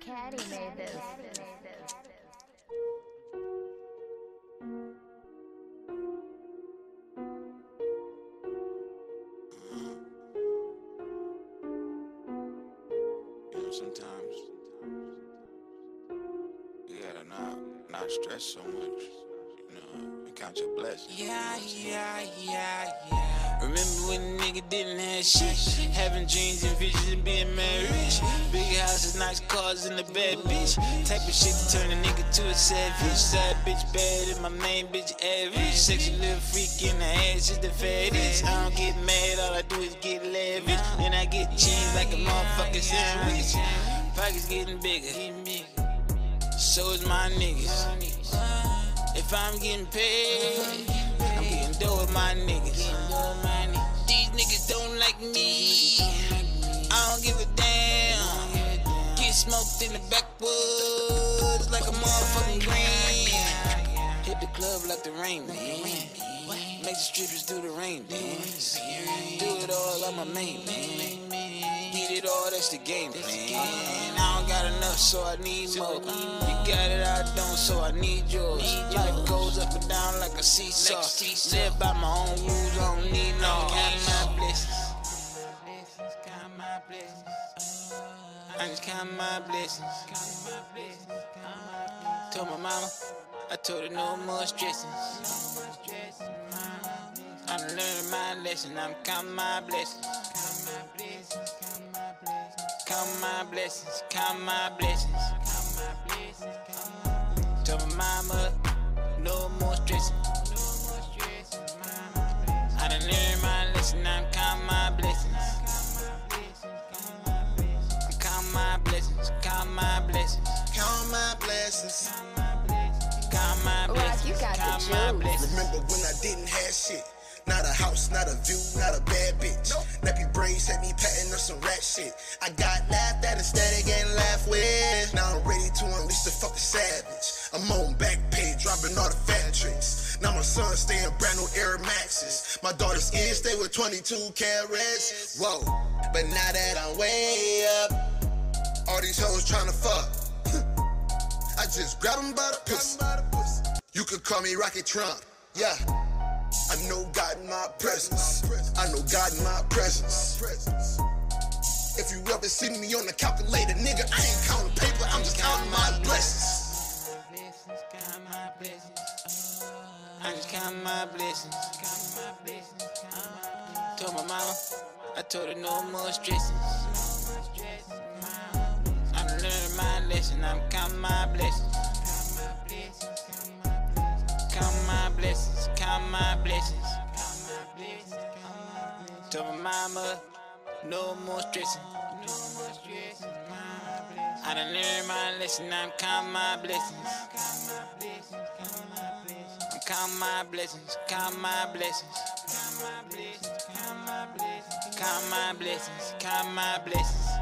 Kadi made this. Sometimes you gotta not stress so much, and count your blessings. Yeah. Remember when a nigga didn't have shit, having dreams and visions of being married. Big houses, nice cars, and a bad bitch. Type of shit to turn a nigga to a savage. Side bitch bad and my main bitch average. Sexy little freak in the ass is the fattest. I don't get mad, all I do is get lavish. And I get cheese like a motherfucking sandwich. Pockets getting bigger, so is my niggas. If I'm getting paid, I'm getting dough with my niggas. These niggas don't like me, I don't give a damn. Get smoked in the backwoods like a motherfucking green. Hit the club like the Rain Man. Make the strippers do the rain dance. Do it all like my main man. Get it all, that's the game plan. I don't got enough, so I need more. You got it, I don't, so I need yours. Life goes up and down like a seesaw. Live by my own rules, I don't need no. Count my blessings. I just count my blessings. Told my mama, I told her no more stressing. I done learned my lesson, I'm counting my blessings. Count my blessings, count my blessings. Told my mama, no more stressing. I done learned my lesson, I'm counting my blessings. I'm counting my blessings, count my blessings. Count my blessings. Count my blessings, count my blessings. Remember when I didn't have shit? Not a house, not a view, not a bad bitch. Nappy braids had me patting up some rat shit. I got laughed at instead of getting laughed with. Now I'm ready to unleash the fucking savage. I'm on back page, dropping all the fat tricks. Now my son stay in brand new Air Maxes. My daughter's kids stay with 22 carats. Whoa, but now that I'm way up, all these hoes tryna fuck. I just grab them by the pussy. You could call me Rocket Trump, yeah. I know God in my presence. I know God in my presence. If you ever see me on the calculator, nigga, I ain't counting paper, I'm just counting my blessings. I just count my blessings. Told my mama, I told her no more stressing. I done learned my lesson, I'm counting my blessings. Count my blessings, count my blessings. Told my mama, no more stressing. I done learned my lesson, I'm counting my blessings. I'm counting my blessings, count my blessings. Count my blessings, count my blessings.